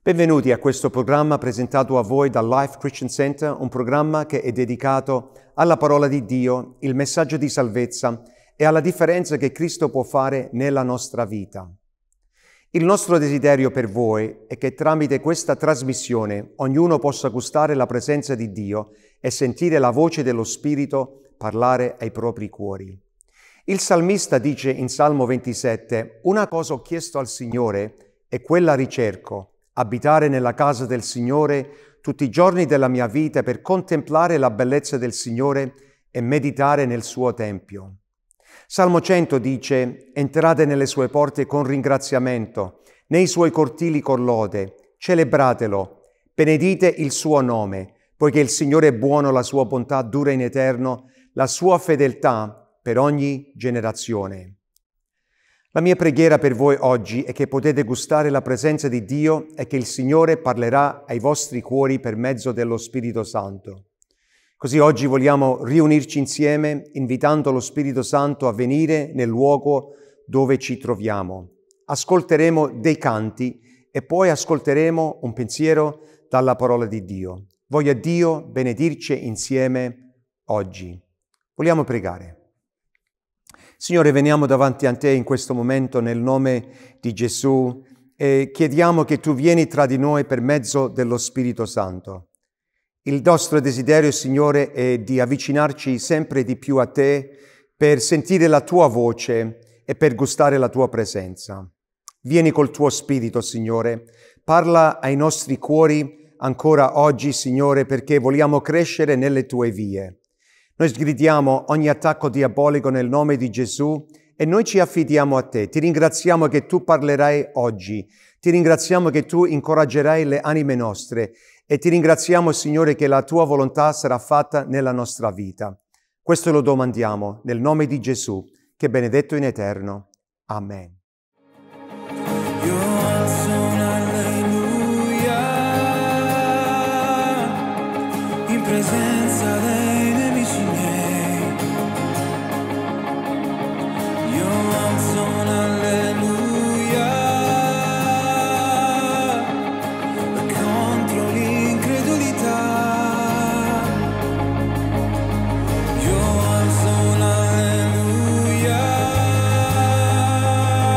Benvenuti a questo programma presentato a voi dal Life Christian Center, un programma che è dedicato alla parola di Dio, il messaggio di salvezza e alla differenza che Cristo può fare nella nostra vita. Il nostro desiderio per voi è che tramite questa trasmissione ognuno possa gustare la presenza di Dio e sentire la voce dello Spirito parlare ai propri cuori. Il salmista dice in Salmo 27: «Una cosa ho chiesto al Signore e quella ricerco, abitare nella casa del Signore tutti i giorni della mia vita per contemplare la bellezza del Signore e meditare nel suo tempio». Salmo 100 dice: «Entrate nelle sue porte con ringraziamento, nei suoi cortili con lode, celebratelo, benedite il suo nome, poiché il Signore è buono, la sua bontà dura in eterno, la sua fedeltà per ogni generazione». La mia preghiera per voi oggi è che potete gustare la presenza di Dio e che il Signore parlerà ai vostri cuori per mezzo dello Spirito Santo. Così oggi vogliamo riunirci insieme, invitando lo Spirito Santo a venire nel luogo dove ci troviamo. Ascolteremo dei canti e poi ascolteremo un pensiero dalla parola di Dio. Voglia Dio benedirci insieme oggi. Vogliamo pregare. Signore, veniamo davanti a Te in questo momento nel nome di Gesù e chiediamo che Tu vieni tra di noi per mezzo dello Spirito Santo. Il nostro desiderio, Signore, è di avvicinarci sempre di più a Te per sentire la Tua voce e per gustare la Tua presenza. Vieni col Tuo Spirito, Signore, parla ai nostri cuori ancora oggi, Signore, perché vogliamo crescere nelle Tue vie. Noi sgridiamo ogni attacco diabolico nel nome di Gesù e noi ci affidiamo a Te. Ti ringraziamo che Tu parlerai oggi. Ti ringraziamo che Tu incoraggerai le anime nostre e ti ringraziamo, Signore, che la Tua volontà sarà fatta nella nostra vita. Questo lo domandiamo nel nome di Gesù, che è benedetto in eterno. Amen. Io alzo un alleluia in presenza dei nemici miei. Io alzo un alleluia contro l'incredulità. Io alzo un alleluia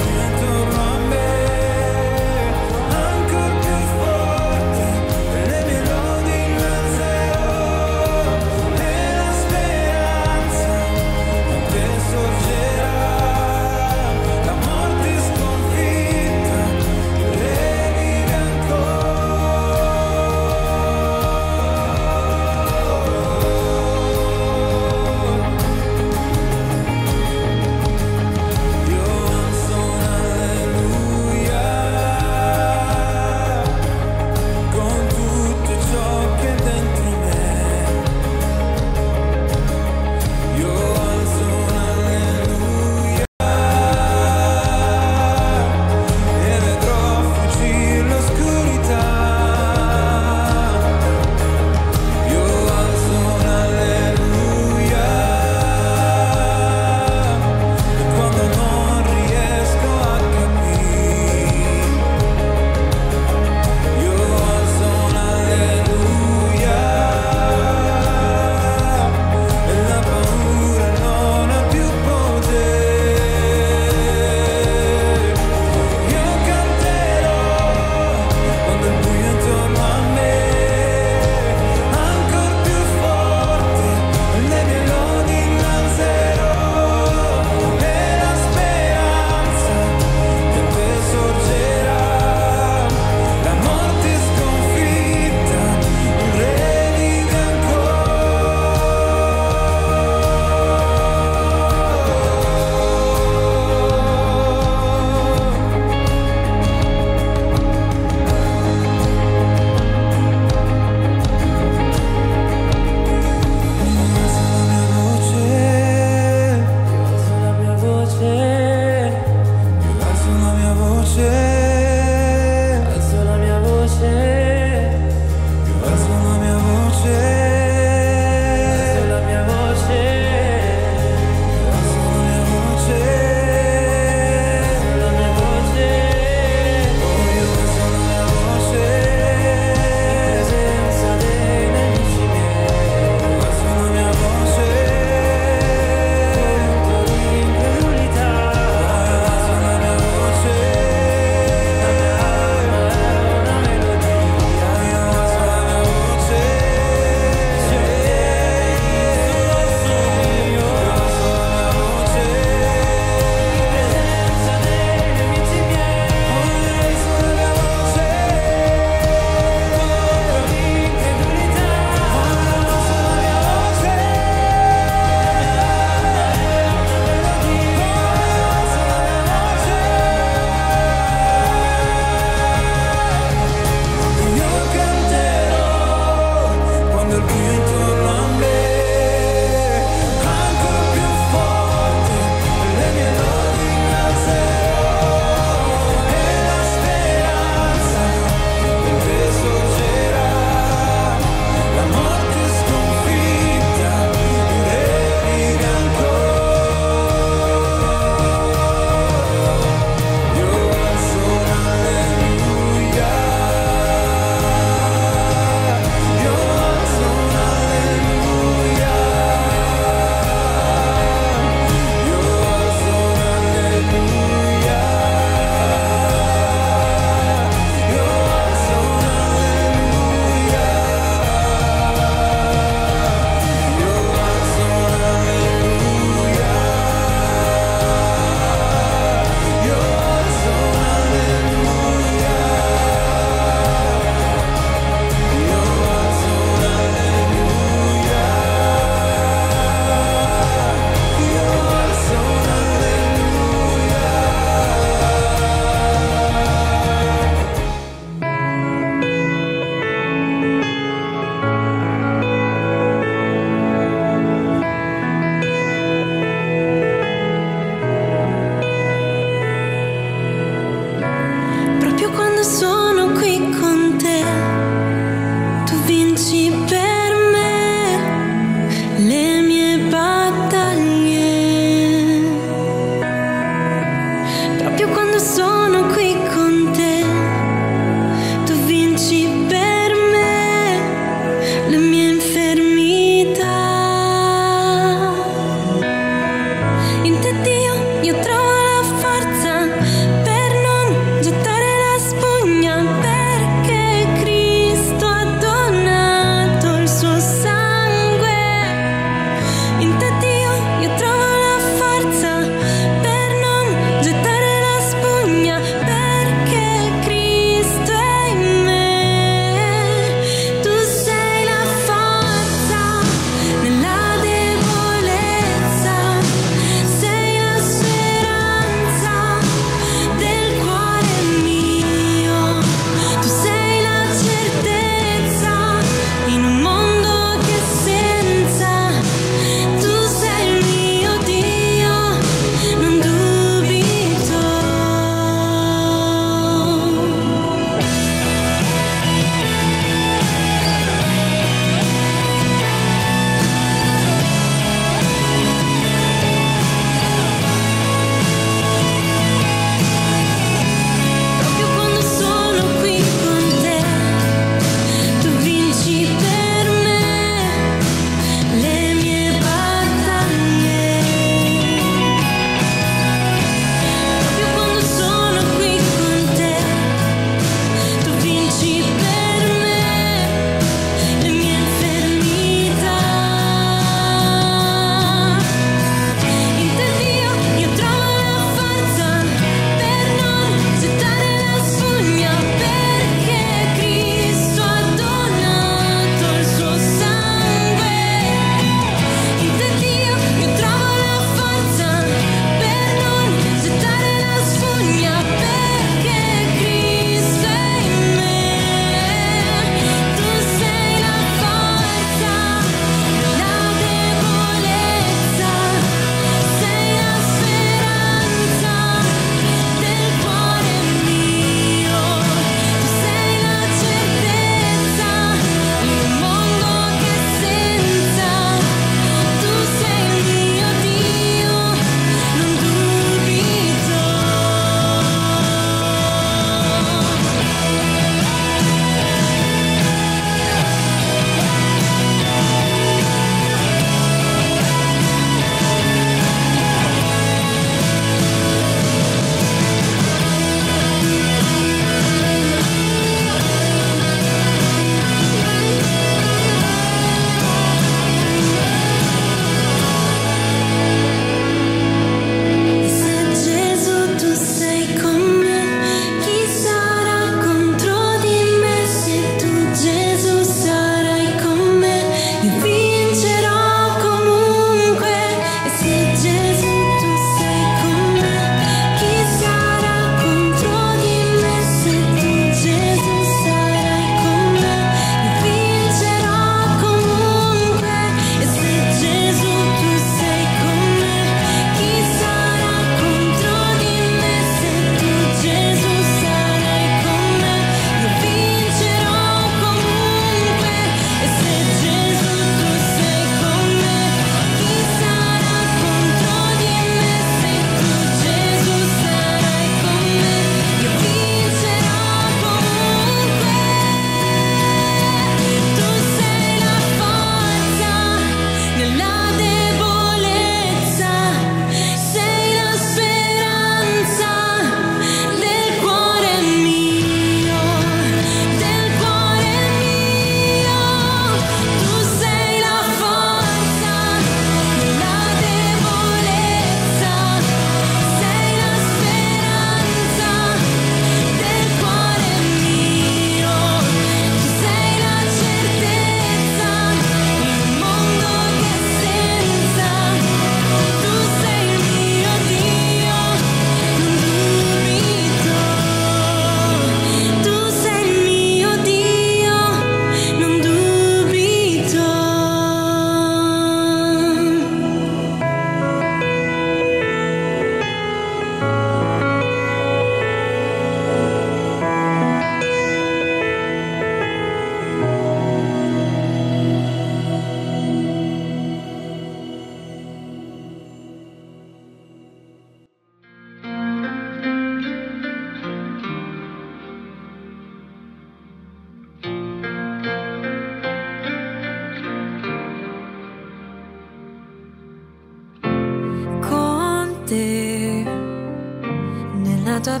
te, nella tua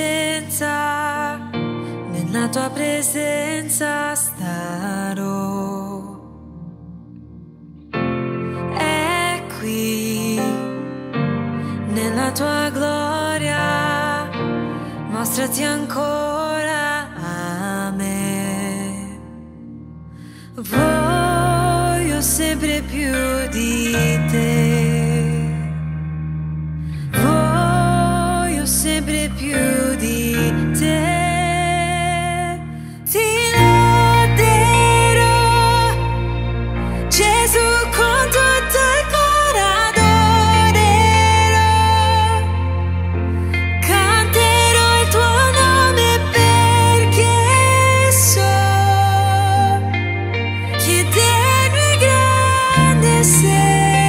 presenza starò. È qui, nella tua gloria, mostrati ancora a me. Voglio sempre più di te, voglio sempre più di te. Ti loderò, Gesù, con tutto il cuore adorerò, canterò il tuo nome perché so che eterno e grande sei.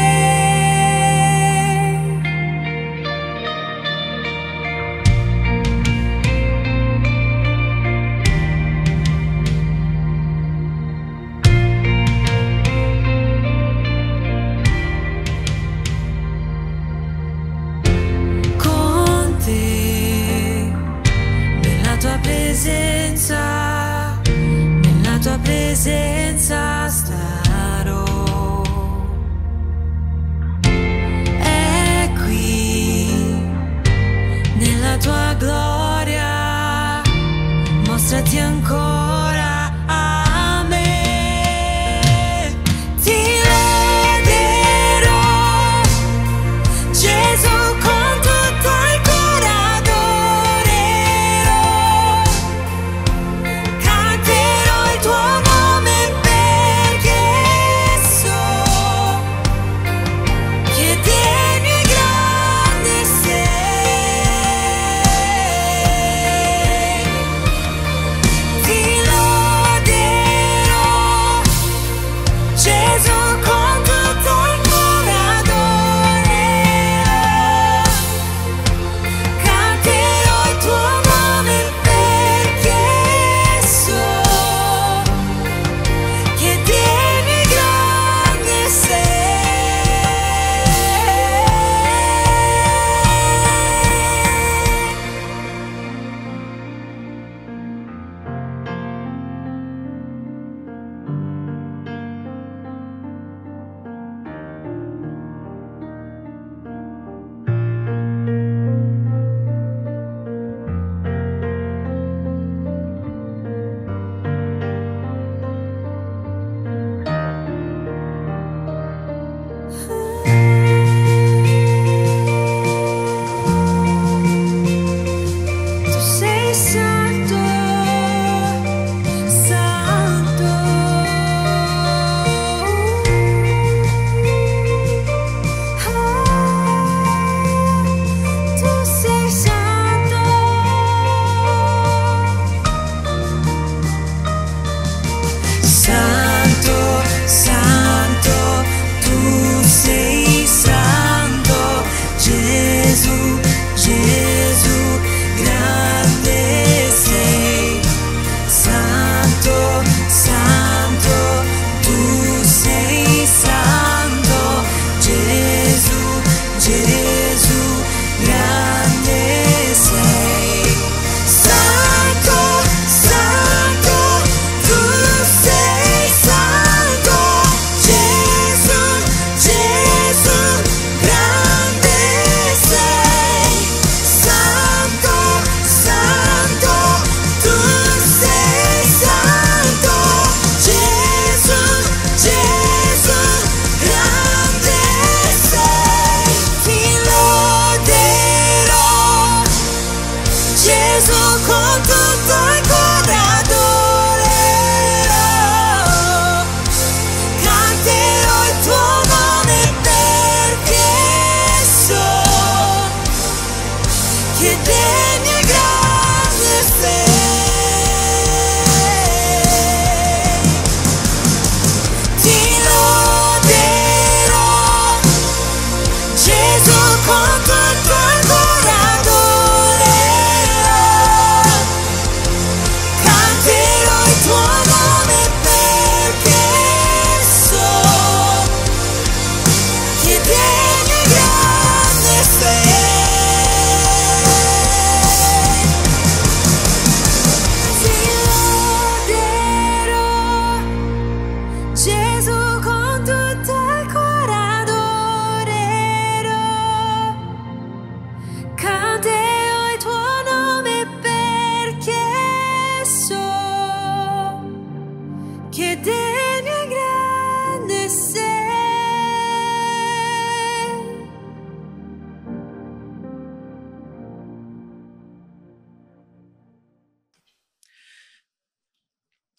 Con te, nella tua presenza starò.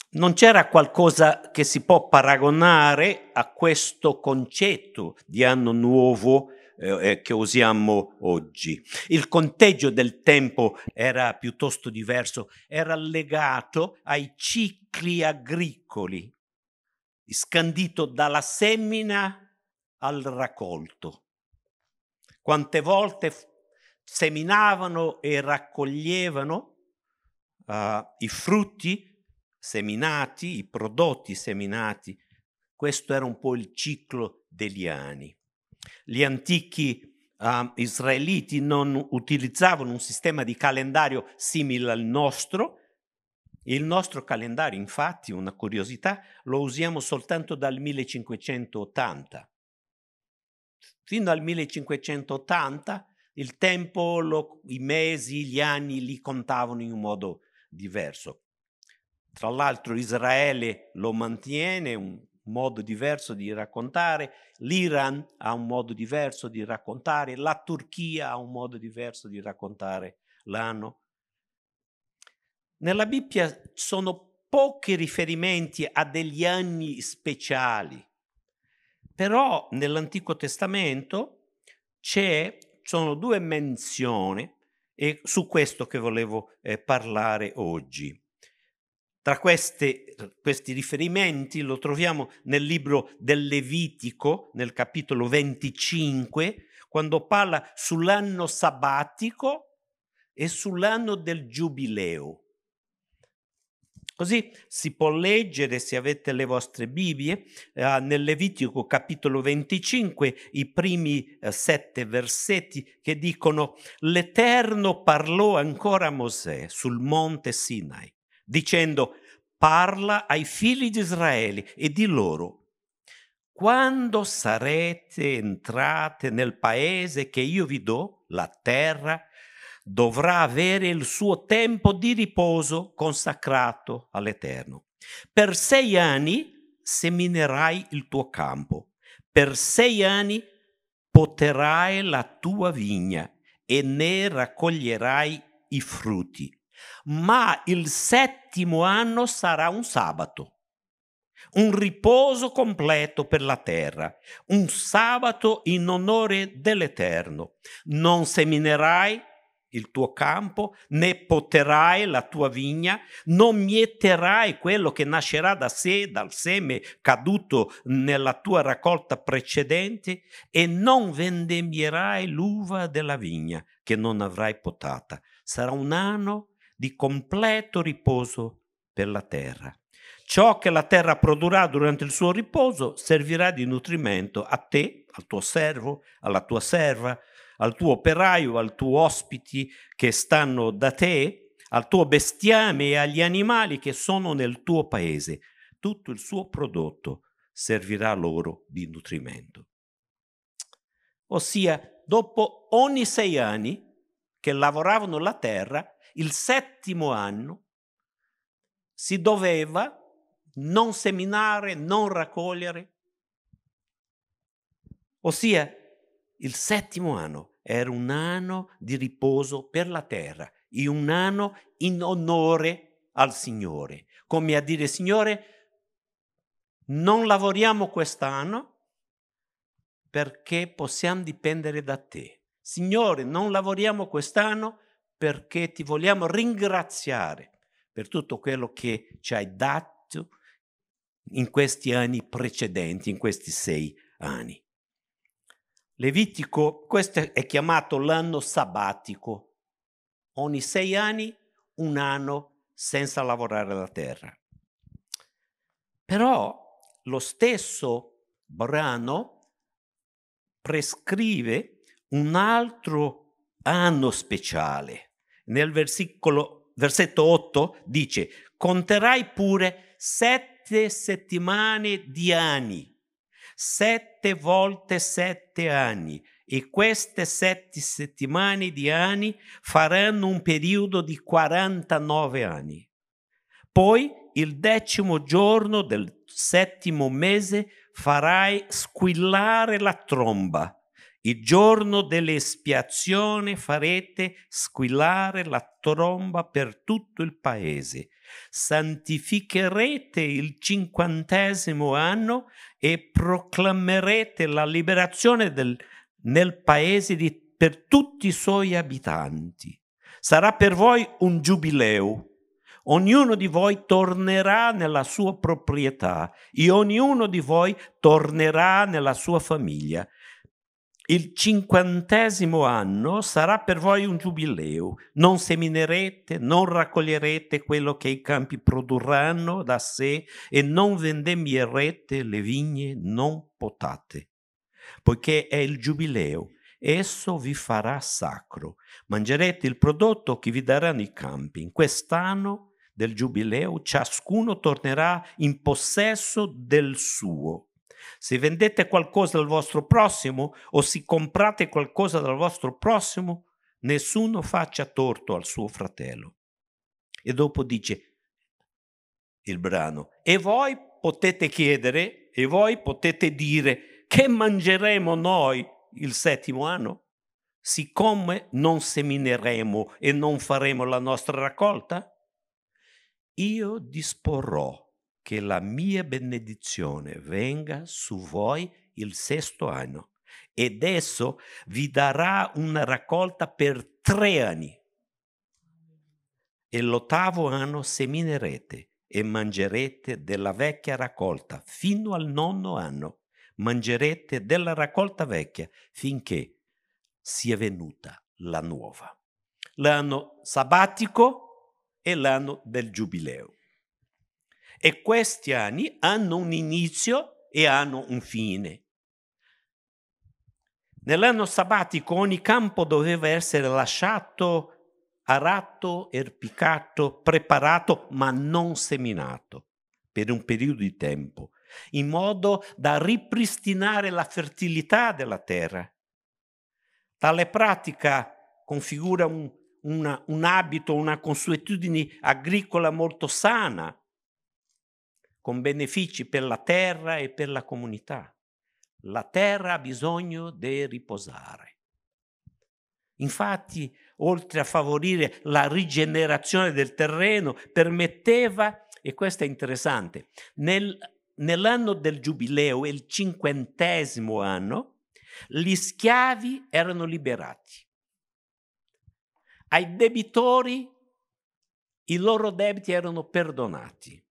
Non c'era qualcosa che si può paragonare a questo concetto di anno nuovo che usiamo oggi. Il conteggio del tempo era piuttosto diverso, era legato ai cicli agricoli, scandito dalla semina al raccolto. Quante volte seminavano e raccoglievano i frutti seminati, i prodotti seminati. Questo era un po' il ciclo degli anni. Gli antichi israeliti non utilizzavano un sistema di calendario simile al nostro. Il nostro calendario, infatti, una curiosità, lo usiamo soltanto dal 1580. Fino al 1580 il tempo, i mesi, gli anni li contavano in un modo diverso. Tra l'altro Israele lo mantiene, un modo diverso di raccontare, l'Iran ha un modo diverso di raccontare, la Turchia ha un modo diverso di raccontare l'anno. Nella Bibbia sono pochi riferimenti a degli anni speciali, però nell'Antico Testamento sono 2 menzioni e su questo che volevo parlare oggi. Tra questi riferimenti lo troviamo nel libro del Levitico, nel capitolo 25, quando parla sull'anno sabbatico e sull'anno del giubileo. Così si può leggere, se avete le vostre Bibbie, nel Levitico capitolo 25, i primi 7 versetti che dicono: «L'Eterno parlò ancora a Mosè sul monte Sinai, dicendo: parla ai figli di Israele e di loro: quando sarete entrate nel paese che io vi do, la terra dovrà avere il suo tempo di riposo consacrato all'Eterno. Per 6 anni seminerai il tuo campo, per 6 anni poterai la tua vigna e ne raccoglierai i frutti. Ma il 7° anno sarà un sabato, un riposo completo per la terra, un sabato in onore dell'Eterno. Non seminerai il tuo campo, né poterai la tua vigna, non mieterai quello che nascerà da sé, dal seme caduto nella tua raccolta precedente, e non vendemmierai l'uva della vigna che non avrai potata. Sarà un anno di completo riposo per la terra. Ciò che la terra produrrà durante il suo riposo servirà di nutrimento a te, al tuo servo, alla tua serva, al tuo operaio, al tuo ospiti che stanno da te, al tuo bestiame e agli animali che sono nel tuo paese. Tutto il suo prodotto servirà loro di nutrimento». Ossia, dopo ogni 6 anni che lavoravano la terra, il 7° anno si doveva non seminare, non raccogliere. Ossia, il 7° anno era un anno di riposo per la terra, e un anno in onore al Signore. Come a dire: Signore, non lavoriamo quest'anno perché possiamo dipendere da te. Signore, non lavoriamo quest'anno perché ti vogliamo ringraziare per tutto quello che ci hai dato in questi anni precedenti, in questi 6 anni. Levitico, questo è chiamato l'anno sabbatico. Ogni 6 anni, un anno senza lavorare la terra. Però lo stesso brano prescrive un altro anno speciale. Nel versetto 8 dice: conterai pure 7 settimane di anni, 7 volte 7 anni, e queste 7 settimane di anni faranno un periodo di 49 anni. Poi il 10° giorno del 7° mese farai squillare la tromba. Il giorno dell'espiazione farete squillare la tromba per tutto il paese. santificherete il 50° anno e proclamerete la liberazione nel paese per tutti i suoi abitanti. Sarà per voi un giubileo. Ognuno di voi tornerà nella sua proprietà e ognuno di voi tornerà nella sua famiglia. Il 50° anno sarà per voi un giubileo. Non seminerete, non raccoglierete quello che i campi produrranno da sé e non vendemmierete le vigne non potate, poiché è il giubileo. Esso vi farà sacro. Mangerete il prodotto che vi daranno i campi. In quest'anno del giubileo ciascuno tornerà in possesso del suo. Se vendete qualcosa al vostro prossimo o se comprate qualcosa dal vostro prossimo, nessuno faccia torto al suo fratello. E dopo dice il brano: e voi potete chiedere, e voi potete dire: che mangeremo noi il 7° anno? Siccome non semineremo e non faremo la nostra raccolta? Io disporrò che la mia benedizione venga su voi il 6° anno, ed esso vi darà una raccolta per 3 anni. E l'8° anno seminerete e mangerete della vecchia raccolta fino al 9° anno. Mangerete della raccolta vecchia finché sia venuta la nuova. L'anno sabbatico e l'anno del giubileo. E questi anni hanno un inizio e hanno un fine. Nell'anno sabbatico ogni campo doveva essere lasciato arato, erpicato, preparato, ma non seminato per un periodo di tempo, in modo da ripristinare la fertilità della terra. Tale pratica configura un abito, una consuetudine agricola molto sana, con benefici per la terra e per la comunità. La terra ha bisogno di riposare. Infatti, oltre a favorire la rigenerazione del terreno, permetteva, e questo è interessante, nell'anno del giubileo, il 50° anno, gli schiavi erano liberati. Ai debitori i loro debiti erano perdonati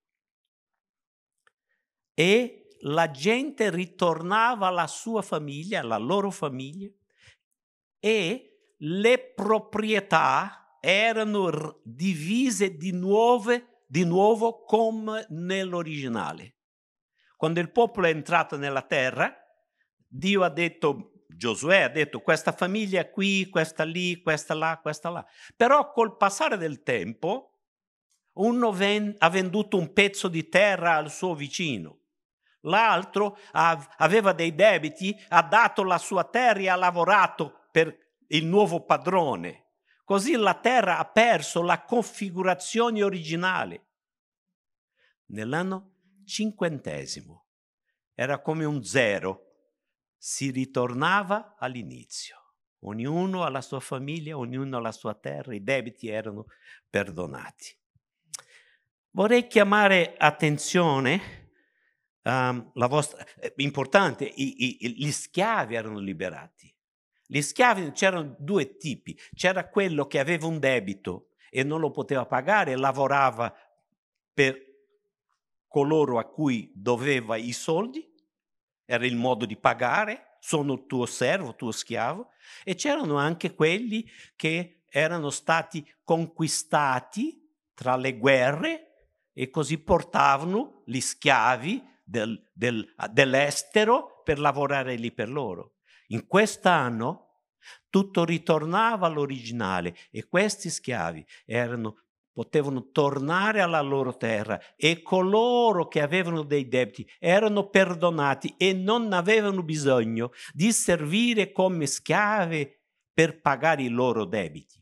e la gente ritornava alla sua famiglia, alla loro famiglia, e le proprietà erano divise di nuovo come nell'originale. Quando il popolo è entrato nella terra, Dio ha detto, Giosuè ha detto, questa famiglia qui, questa lì, questa là, questa là. Però col passare del tempo, uno ha venduto un pezzo di terra al suo vicino. L'altro aveva dei debiti, ha dato la sua terra e ha lavorato per il nuovo padrone. Così la terra ha perso la configurazione originale. Nell'anno 50° era come un zero, si ritornava all'inizio. Ognuno alla sua famiglia, ognuno alla sua terra, i debiti erano perdonati. Vorrei chiamare attenzione importante, gli schiavi erano liberati. Gli schiavi c'erano 2 tipi. C'era quello che aveva un debito e non lo poteva pagare e lavorava per coloro a cui doveva i soldi. Era il modo di pagare, sono tuo servo, tuo schiavo. E c'erano anche quelli che erano stati conquistati tra le guerre e così portavano gli schiavi dell'estero per lavorare lì per loro. In quest'anno tutto ritornava all'originale e questi schiavi potevano tornare alla loro terra e coloro che avevano dei debiti erano perdonati e non avevano bisogno di servire come schiavi per pagare i loro debiti.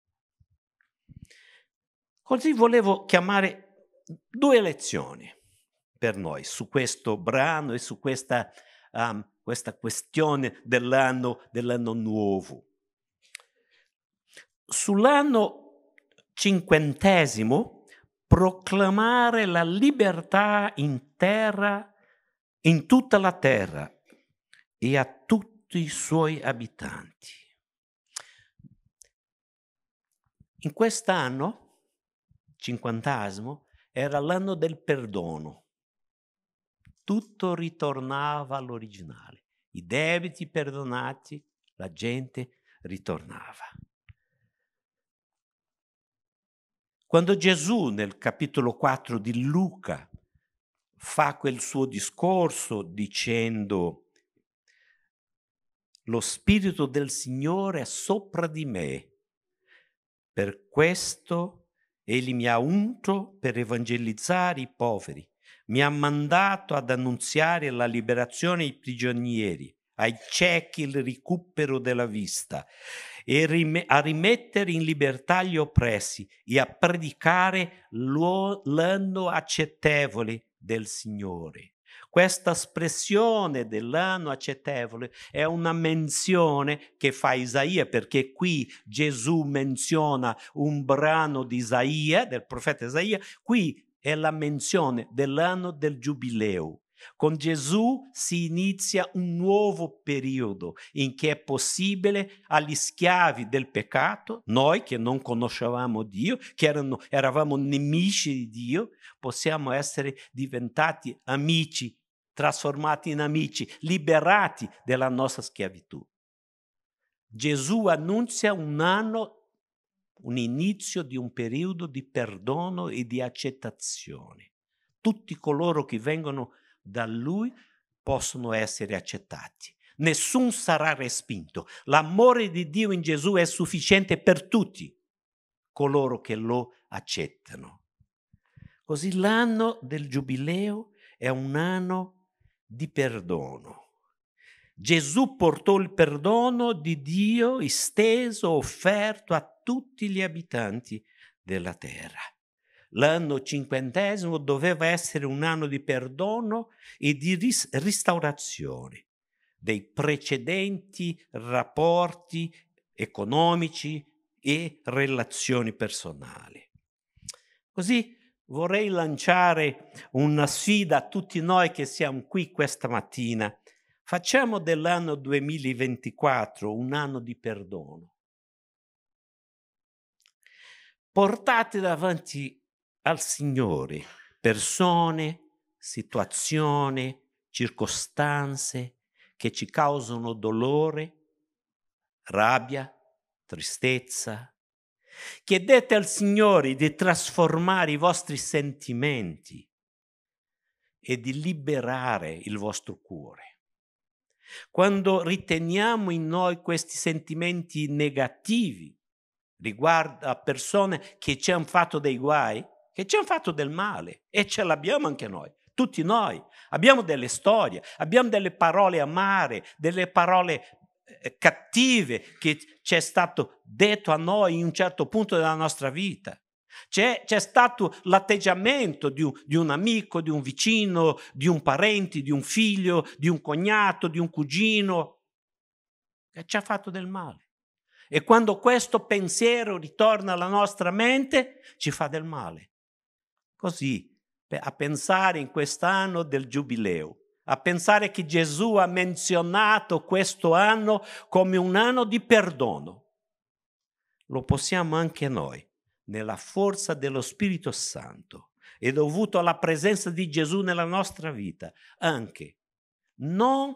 Così volevo chiamare 2 lezioni per noi su questo brano e su questa questione dell'anno nuovo. Sull'anno 50° proclamare la libertà in terra, in tutta la terra e a tutti i suoi abitanti. In quest'anno, 50°, era l'anno del perdono. Tutto ritornava all'originale. I debiti perdonati, la gente ritornava. Quando Gesù nel capitolo 4 di Luca fa quel suo discorso dicendo: lo Spirito del Signore è sopra di me, per questo Egli mi ha unto per evangelizzare i poveri, mi ha mandato ad annunziare la liberazione ai prigionieri, ai ciechi il recupero della vista, e a rimettere in libertà gli oppressi e a predicare l'anno accettevole del Signore. Questa espressione dell'anno accettevole è una menzione che fa Isaia, perché qui Gesù menziona un brano di Isaia, del profeta Isaia, qui è la menzione dell'anno del Giubileo. Con Gesù si inizia un nuovo periodo in cui è possibile agli schiavi del peccato, noi che non conoscevamo Dio, che eravamo nemici di Dio, possiamo essere diventati amici, trasformati in amici, liberati dalla nostra schiavitù. Gesù annuncia un inizio di un periodo di perdono e di accettazione. Tutti coloro che vengono da Lui possono essere accettati. Nessuno sarà respinto. L'amore di Dio in Gesù è sufficiente per tutti coloro che lo accettano. Così l'anno del Giubileo è un anno di perdono. Gesù portò il perdono di Dio esteso, offerto a tutti gli abitanti della terra. L'anno 50° doveva essere un anno di perdono e di restaurazione dei precedenti rapporti economici e relazioni personali. Così vorrei lanciare una sfida a tutti noi che siamo qui questa mattina. Facciamo dell'anno 2024 un anno di perdono. Portate davanti al Signore persone, situazioni, circostanze che ci causano dolore, rabbia, tristezza. Chiedete al Signore di trasformare i vostri sentimenti e di liberare il vostro cuore. Quando riteniamo in noi questi sentimenti negativi riguardo a persone che ci hanno fatto dei guai, che ci hanno fatto del male, e ce l'abbiamo anche noi, tutti noi. Abbiamo delle storie, abbiamo delle parole amare, delle parole cattive che ci è stato detto a noi in un certo punto della nostra vita. C'è stato l'atteggiamento di un amico, di un vicino, di un parente, di un figlio, di un cognato, di un cugino, che ci ha fatto del male. E quando questo pensiero ritorna alla nostra mente, ci fa del male. Così, a pensare in quest'anno del Giubileo, a pensare che Gesù ha menzionato questo anno come un anno di perdono, lo possiamo anche noi, nella forza dello Spirito Santo e dovuto alla presenza di Gesù nella nostra vita, anche non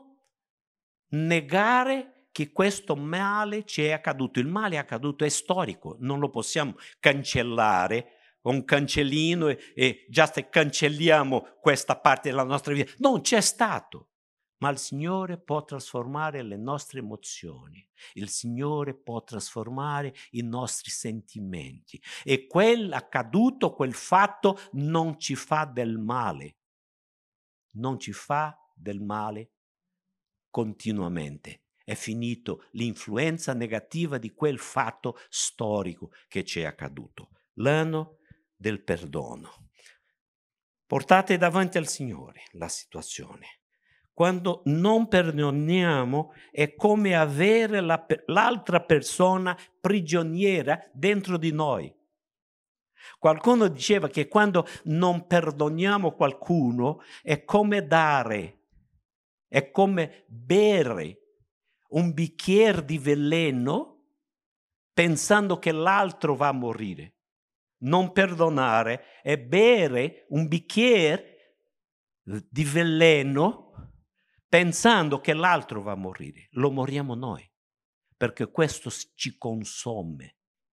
negare che questo male ci è accaduto. Il male è accaduto, è storico, non lo possiamo cancellare con un cancellino e già se cancelliamo questa parte della nostra vita. Non c'è stato, ma il Signore può trasformare le nostre emozioni, il Signore può trasformare i nostri sentimenti e quel accaduto, quel fatto non ci fa del male, non ci fa del male continuamente. È finito l'influenza negativa di quel fatto storico che ci è accaduto. L'anno del perdono. Portate davanti al Signore la situazione. Quando non perdoniamo è come avere l'altra persona prigioniera dentro di noi. Qualcuno diceva che quando non perdoniamo qualcuno è come dare, è come bere un bicchiere di veleno pensando che l'altro va a morire. Non perdonare è bere un bicchiere di veleno pensando che l'altro va a morire. Lo moriamo noi, perché questo ci consume.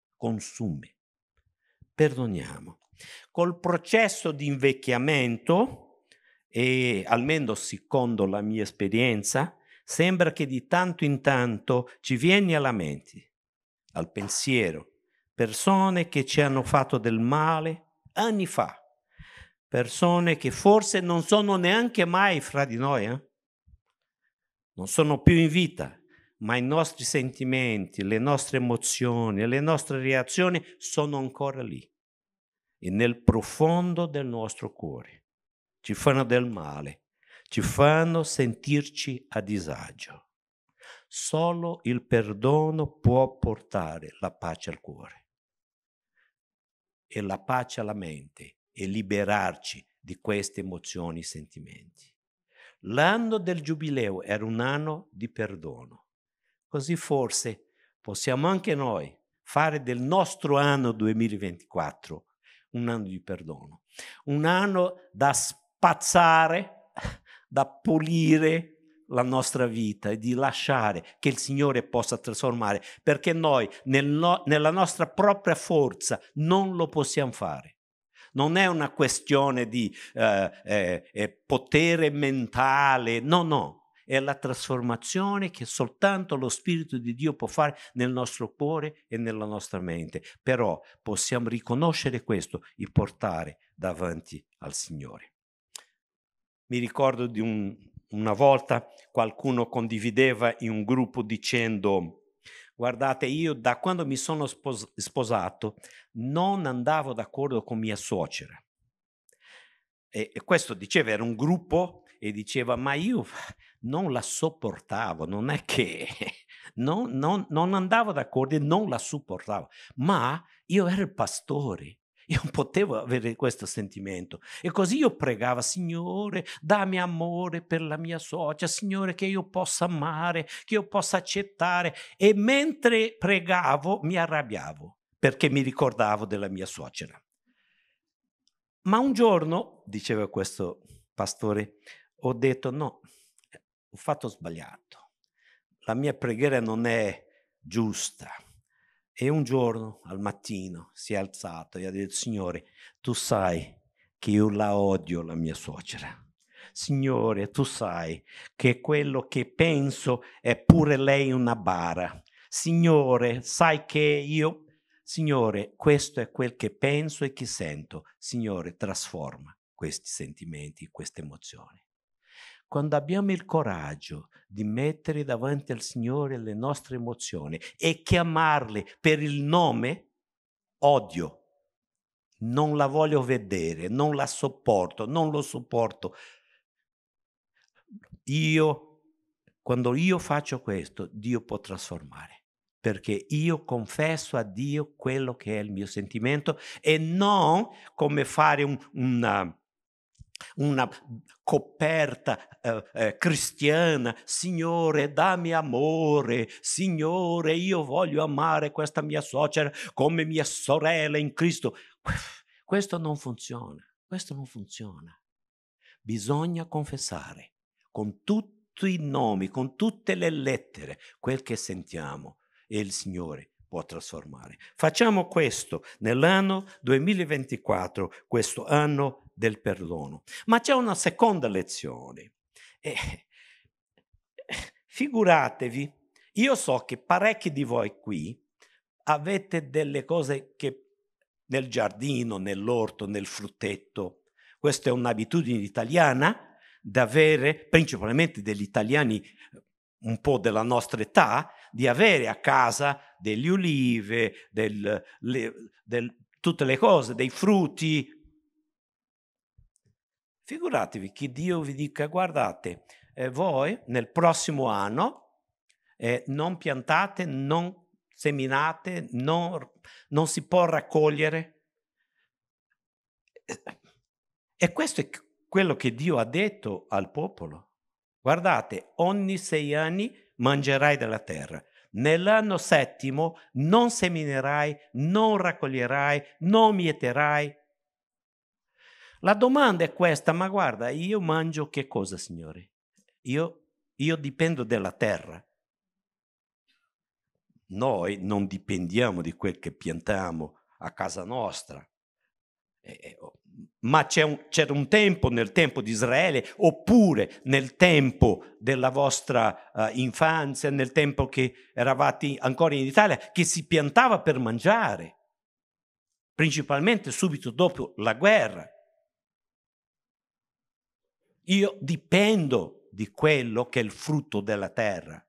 Perdoniamo. Col processo di invecchiamento, e almeno secondo la mia esperienza, sembra che di tanto in tanto ci viene alla mente, al pensiero, persone che ci hanno fatto del male anni fa, persone che forse non sono neanche mai fra di noi, non sono più in vita, ma i nostri sentimenti, le nostre emozioni, le nostre reazioni sono ancora lì, e nel profondo del nostro cuore. Ci fanno del male, ci fanno sentirci a disagio. Solo il perdono può portare la pace al cuore e la pace alla mente e liberarci di queste emozioni e sentimenti. L'anno del Giubileo era un anno di perdono. Così forse possiamo anche noi fare del nostro anno 2024 un anno di perdono, un anno da spazzare, da pulire la nostra vita e di lasciare che il Signore possa trasformare, perché noi nella nostra propria forza non lo possiamo fare. Non è una questione di potere mentale, no. È la trasformazione che soltanto lo Spirito di Dio può fare nel nostro cuore e nella nostra mente. Però possiamo riconoscere questo e portare davanti al Signore. Mi ricordo di una volta qualcuno condivideva in un gruppo dicendo: guardate, io da quando mi sono sposato non andavo d'accordo con mia suocera. E questo diceva, era un gruppo, e diceva: ma io non la sopportavo, non è che non andavo d'accordo e non la sopportavo, ma io ero il pastore. Io non potevo avere questo sentimento, e così io pregavo: Signore, dammi amore per la mia suocera, Signore, che io possa amare, che io possa accettare. E mentre pregavo mi arrabbiavo perché mi ricordavo della mia suocera. Ma un giorno, diceva questo pastore, ho detto: no, ho fatto sbagliato, la mia preghiera non è giusta. E un giorno al mattino si è alzato e ha detto: Signore, tu sai che io la odio, la mia suocera. Signore, tu sai che quello che penso è pure lei una bara. Signore, sai che io... Signore, questo è quel che penso e che sento. Signore, trasforma questi sentimenti, queste emozioni. Quando abbiamo il coraggio di mettere davanti al Signore le nostre emozioni e chiamarle per il nome, odio, non la voglio vedere, non la sopporto, non lo sopporto. Quando io faccio questo, Dio può trasformare, perché io confesso a Dio quello che è il mio sentimento, e non come fare una coperta cristiana: Signore, dammi amore, Signore, io voglio amare questa mia suocera come mia sorella in Cristo. Questo non funziona. Bisogna confessare con tutti i nomi, con tutte le lettere, quel che sentiamo, e il Signore può trasformare. Facciamo questo nell'anno 2024, questo anno del perdono. Ma c'è una seconda lezione. Figuratevi, io so che parecchi di voi qui avete delle cose che nel giardino, nell'orto, nel frutteto. Questa è un'abitudine italiana da avere, principalmente degli italiani un po' della nostra età, di avere a casa degli ulive, tutte le cose, dei frutti. Figuratevi che Dio vi dica: guardate, voi nel prossimo anno non piantate, non seminate, non si può raccogliere, E questo è quello che Dio ha detto al popolo. Guardate, ogni 6 anni mangerai della terra. Nell'anno 7° non seminerai, non raccoglierai, non mieterai. La domanda è questa, ma guarda, io mangio che cosa, Signore? Io dipendo dalla terra. Noi non dipendiamo di quel che piantiamo a casa nostra. Ma c'era un tempo, nel tempo di Israele, oppure nel tempo della vostra infanzia, nel tempo che eravate ancora in Italia, che si piantava per mangiare, principalmente subito dopo la guerra. Io dipendo di quello che è il frutto della terra.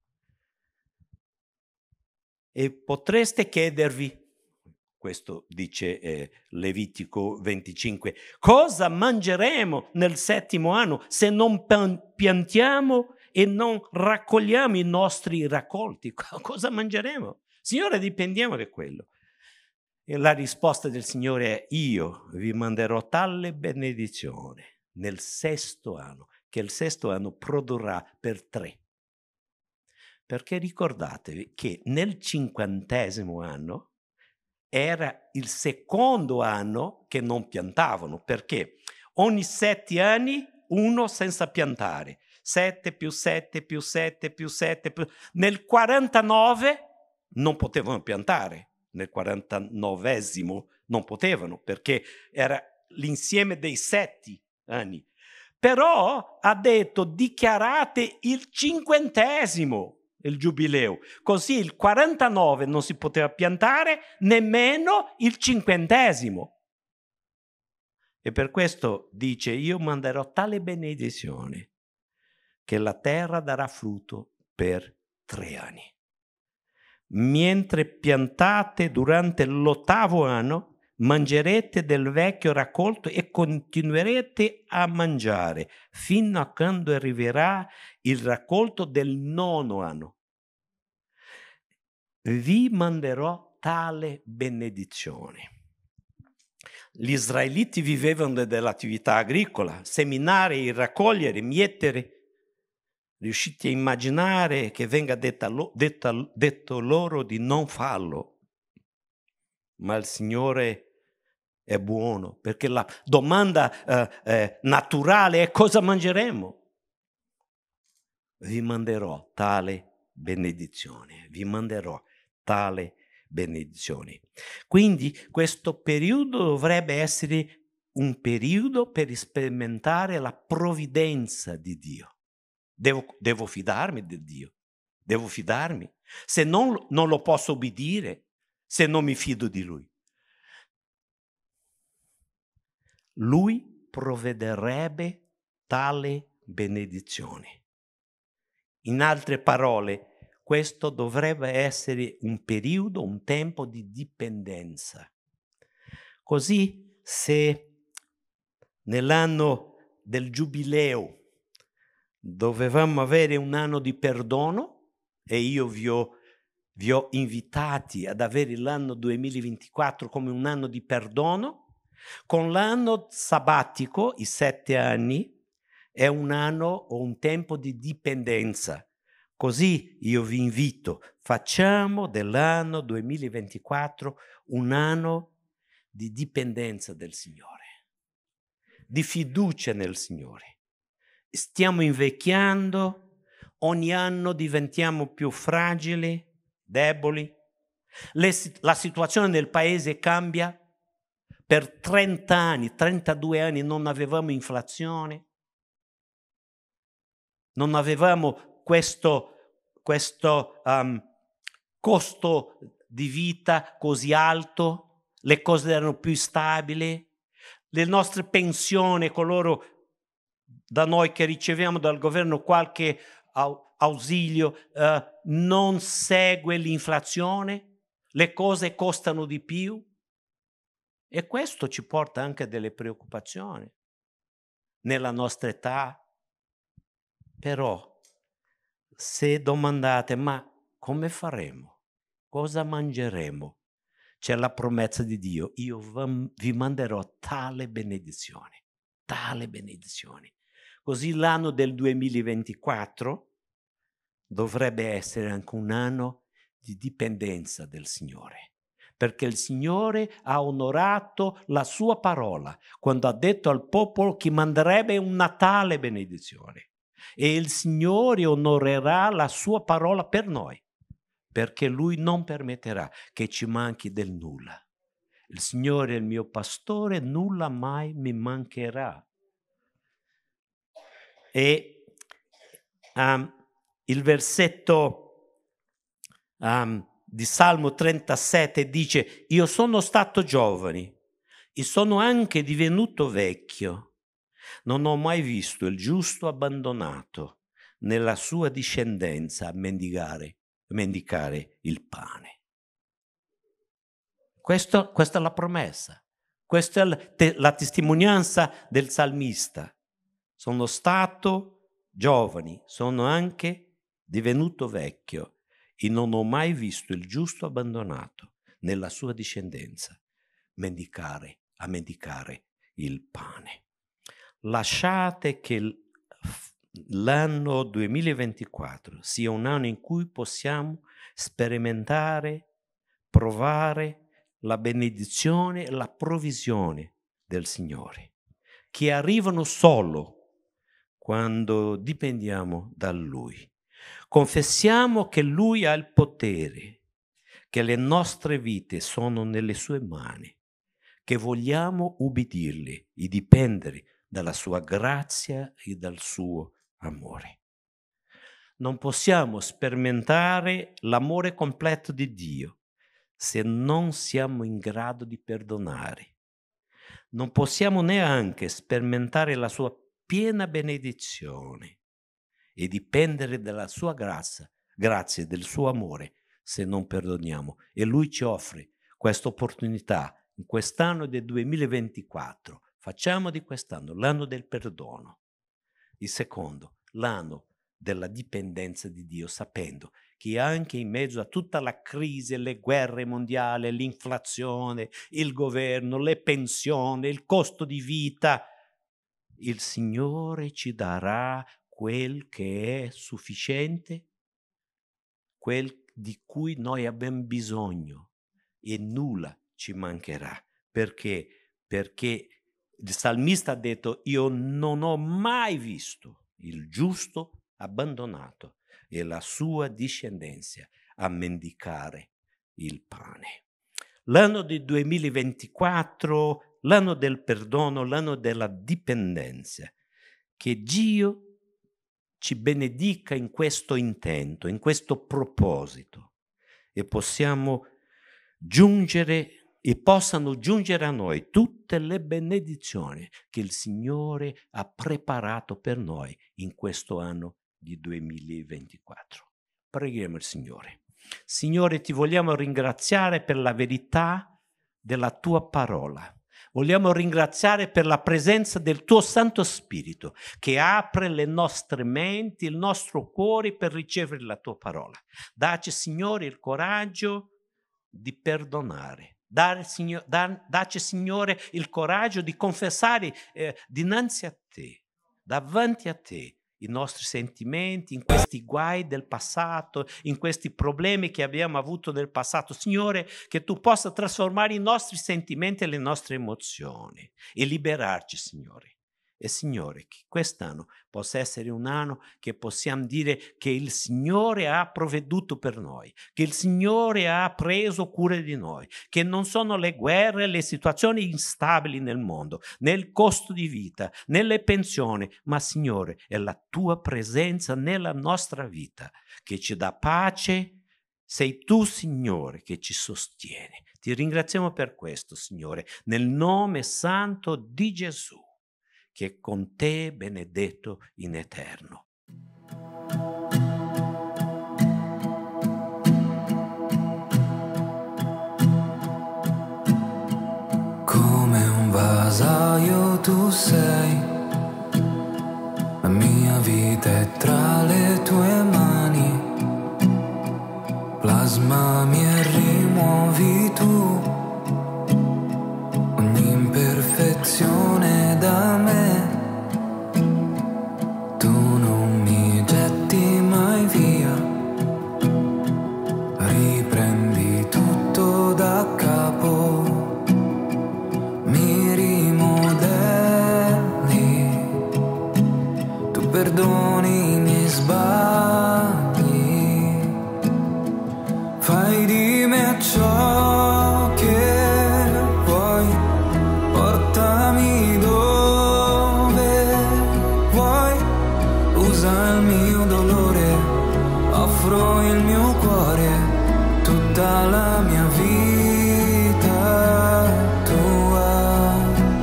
E potreste chiedervi, questo dice Levitico 25, cosa mangeremo nel 7° anno se non piantiamo e non raccogliamo i nostri raccolti? Cosa mangeremo? Signore, dipendiamo da quello. E la risposta del Signore è: io vi manderò tale benedizione nel 6° anno, che il 6° anno produrrà per 3. Perché ricordatevi che nel 50° anno era il 2° anno che non piantavano, perché ogni 7 anni uno senza piantare, 7 più 7 più 7 più 7 più... Nel 49 non potevano piantare, nel 49° non potevano, perché era l'insieme dei 7 anni. Però ha detto: dichiarate il 50° il giubileo, così il 49 non si poteva piantare, nemmeno il 50°. E per questo dice: io manderò tale benedizione che la terra darà frutto per 3 anni. Mentre piantate durante l'8° anno, mangerete del vecchio raccolto e continuerete a mangiare fino a quando arriverà il raccolto del 9° anno. Vi manderò tale benedizione. Gli israeliti vivevano dell'attività agricola, seminare, raccogliere, mietere. Riuscite a immaginare che venga detto loro di non farlo? Ma il Signore è buono, perché la domanda naturale è: cosa mangeremo? Vi manderò tale benedizione, vi manderò tale benedizione. Quindi questo periodo dovrebbe essere un periodo per sperimentare la provvidenza di Dio. Devo fidarmi di Dio, devo fidarmi. Se non lo posso obbedire, se non mi fido di Lui. Lui provvederebbe tale benedizione. In altre parole, questo dovrebbe essere un periodo, un tempo di dipendenza. Così, se nell'anno del giubileo dovevamo avere un anno di perdono, e io vi ho invitati ad avere l'anno 2024 come un anno di perdono, con l'anno sabbatico, i 7 anni, è un anno o un tempo di dipendenza. Così io vi invito, facciamo dell'anno 2024 un anno di dipendenza del Signore, di fiducia nel Signore. Stiamo invecchiando, ogni anno diventiamo più fragili, deboli. La situazione del paese cambia. Per 30 anni, 32 anni non avevamo inflazione, non avevamo questo costo di vita così alto, le cose erano più stabili, le nostre pensioni, coloro da noi che riceviamo dal governo qualche ausilio, non segue l'inflazione, le cose costano di più. E questo ci porta anche a delle preoccupazioni nella nostra età. Però, se domandate: ma come faremo? Cosa mangeremo? c'è la promessa di Dio: io vi manderò tale benedizione. Così l'anno del 2024 dovrebbe essere anche un anno di dipendenza del Signore, perché il Signore ha onorato la sua parola quando ha detto al popolo che manderebbe una tale benedizione, e il Signore onorerà la sua parola per noi, perché Lui non permetterà che ci manchi del nulla. Il Signore è il mio pastore, nulla mai mi mancherà. E il versetto di Salmo 37 dice: io sono stato giovane e sono anche divenuto vecchio. Non ho mai visto il giusto abbandonato, nella sua discendenza a mendicare il pane. Questa è la promessa, questa è la testimonianza del salmista. Sono stato giovane, sono anche divenuto vecchio e non ho mai visto il giusto abbandonato nella sua discendenza a mendicare il pane. Lasciate che l'anno 2024 sia un anno in cui possiamo sperimentare, provare la benedizione e la provvisione del Signore, che arrivano solo quando dipendiamo da Lui. Confessiamo che Lui ha il potere, che le nostre vite sono nelle sue mani, che vogliamo ubbidirle e dipendere dalla sua grazia e dal suo amore. Non possiamo sperimentare l'amore completo di Dio se non siamo in grado di perdonare. Non possiamo neanche sperimentare la sua piena benedizione e dipendere dalla sua grazia e del suo amore se non perdoniamo. E Lui ci offre questa opportunità in quest'anno del 2024. Facciamo di quest'anno l'anno del perdono. Il secondo, l'anno della dipendenza di Dio, sapendo che anche in mezzo a tutta la crisi, le guerre mondiali, l'inflazione, il governo, le pensioni, il costo di vita, il Signore ci darà quel che è sufficiente, quel di cui noi abbiamo bisogno, e nulla ci mancherà. Perché il salmista ha detto: io non ho mai visto il giusto abbandonato e la sua discendenza a mendicare il pane. L'anno del 2024, l'anno del perdono, l'anno della dipendenza. Che Dio ci benedica in questo intento, in questo proposito, e possiamo giungere e possano giungere a noi tutte le benedizioni che il Signore ha preparato per noi in questo anno di 2024. Preghiamo il Signore. Signore, ti vogliamo ringraziare per la verità della tua parola. Vogliamo ringraziare per la presenza del tuo Santo Spirito che apre le nostre menti, il nostro cuore per ricevere la tua parola. Dacci, Signore, il coraggio di perdonare. Dacci, Signore, il coraggio di confessare dinanzi a te, davanti a te, i nostri sentimenti, in questi guai del passato, in questi problemi che abbiamo avuto nel passato. Signore, che tu possa trasformare i nostri sentimenti e le nostre emozioni e liberarci, Signore. E Signore, che quest'anno possa essere un anno che possiamo dire che il Signore ha provveduto per noi, che il Signore ha preso cura di noi, che non sono le guerre, le situazioni instabili nel mondo, nel costo di vita, nelle pensioni, ma Signore è la tua presenza nella nostra vita che ci dà pace. Sei tu, Signore, che ci sostieni. Ti ringraziamo per questo, Signore, nel nome santo di Gesù, che con te benedetto in eterno. Come un vasaio tu sei, la mia vita è tra le tue mani. plasmami e rimuovi tu ogni imperfezione da me. Tu non mi getti mai via, riprendi tutto da capo, mi rimodelli, tu perdoni i miei sbagli, fai di me ciò che vuoi, portami dove vuoi, usa il mio dolore, offro il mio cuore, tutta la mia vita tua.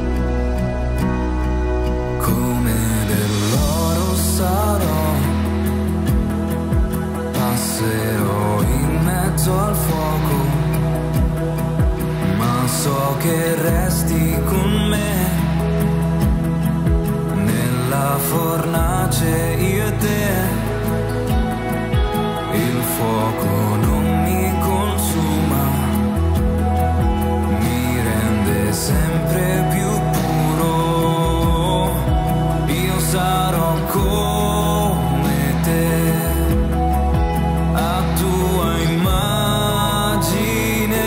Come dell'oro sarò, passerò in mezzo al fuoco, ma so che resti con me, nella fornace io e te. Il fuoco non mi consuma, mi rende sempre più puro. Io sarò come te, a tua immagine.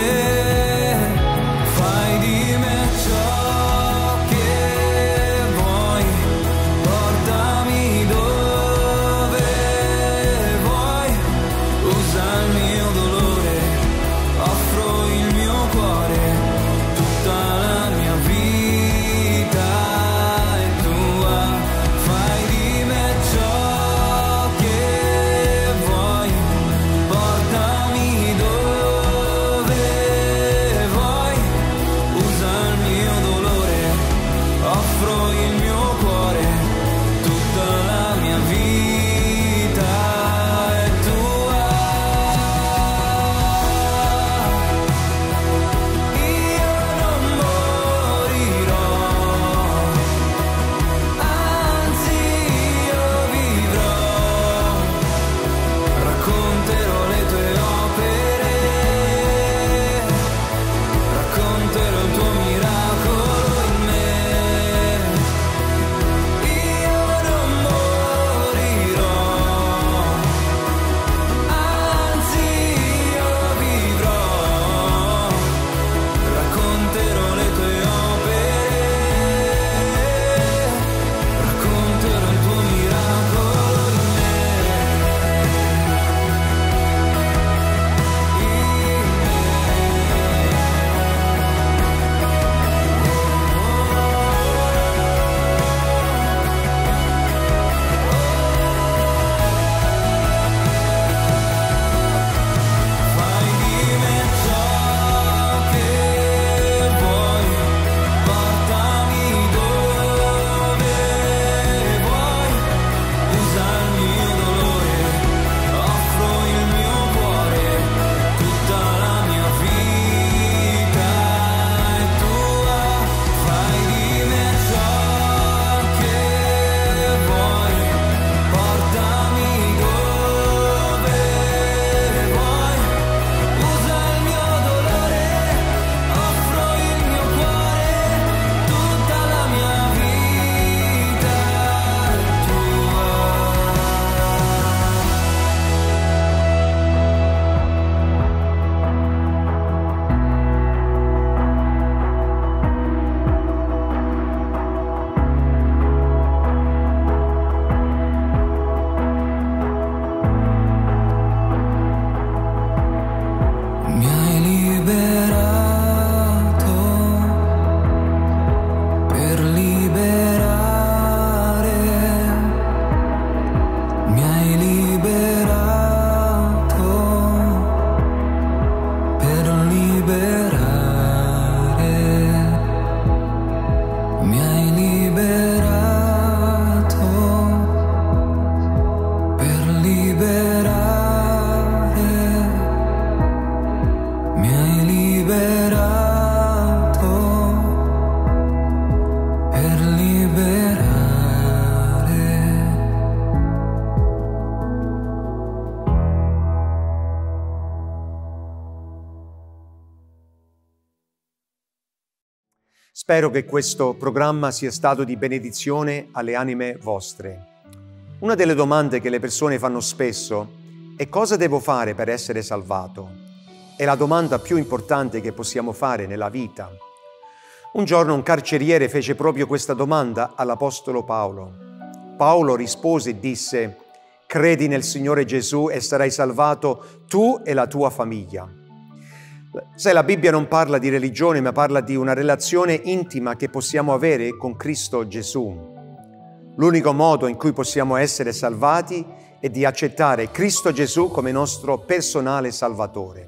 Fai di me ciò che vuoi, portami dove vuoi, usa il mio dolore, offro il mio cuore, tutta la mia vita è tua. Fai di me ciò che vuoi, portami dove vuoi, usa il mio dolore, offro il mio cuore, tutta la mia vita è tua. Spero che questo programma sia stato di benedizione alle anime vostre. Una delle domande che le persone fanno spesso è: cosa devo fare per essere salvato? È la domanda più importante che possiamo fare nella vita. Un giorno un carceriere fece proprio questa domanda all'Apostolo Paolo. Paolo rispose e disse: credi nel Signore Gesù e sarai salvato tu e la tua famiglia. Sai, la Bibbia non parla di religione, ma parla di una relazione intima che possiamo avere con Cristo Gesù. L'unico modo in cui possiamo essere salvati è di accettare Cristo Gesù come nostro personale Salvatore.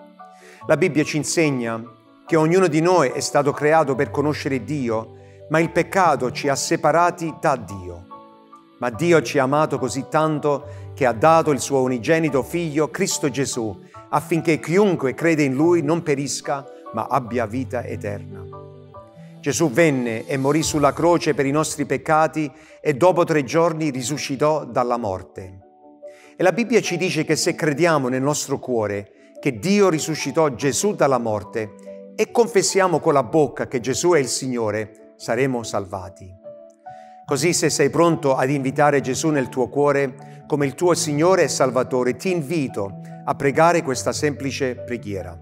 La Bibbia ci insegna che ognuno di noi è stato creato per conoscere Dio, ma il peccato ci ha separati da Dio. Ma Dio ci ha amato così tanto che ha dato il suo unigenito Figlio, Cristo Gesù, affinché chiunque crede in Lui non perisca, ma abbia vita eterna. Gesù venne e morì sulla croce per i nostri peccati e dopo 3 giorni risuscitò dalla morte. E la Bibbia ci dice che se crediamo nel nostro cuore che Dio risuscitò Gesù dalla morte e confessiamo con la bocca che Gesù è il Signore, saremo salvati. Così, se sei pronto ad invitare Gesù nel tuo cuore come il tuo Signore e Salvatore, ti invito a pregare questa semplice preghiera.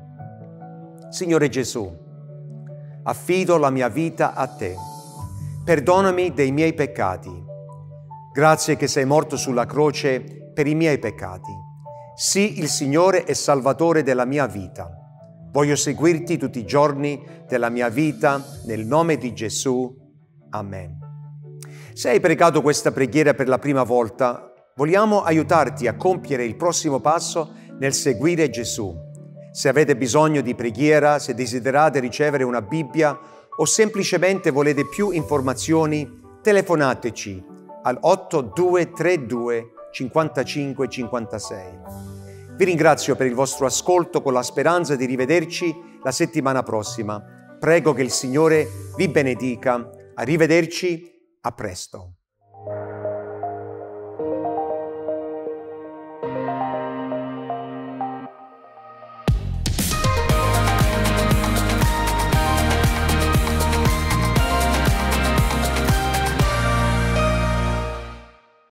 Signore Gesù, affido la mia vita a Te. Perdonami dei miei peccati. Grazie che sei morto sulla croce per i miei peccati. Sii il Signore e Salvatore della mia vita. Voglio seguirti tutti i giorni della mia vita, nel nome di Gesù. Amen. Se hai pregato questa preghiera per la prima volta, vogliamo aiutarti a compiere il prossimo passo nel seguire Gesù. Se avete bisogno di preghiera, se desiderate ricevere una Bibbia o semplicemente volete più informazioni, telefonateci al 8232 55 56. Vi ringrazio per il vostro ascolto con la speranza di rivederci la settimana prossima. Prego che il Signore vi benedica. Arrivederci, a presto.